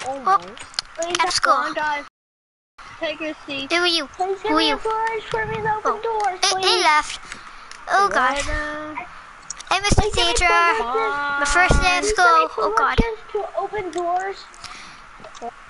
Oh, Oh, no. let's go. Come on, guys. Take your seat. Who are you? Please Who give are me you? a push for me to open doors, They please. left. Oh god. Hey, Mr. Please give me Teacher. permissions. My first day of Please school. give me Oh god. permissions to open doors.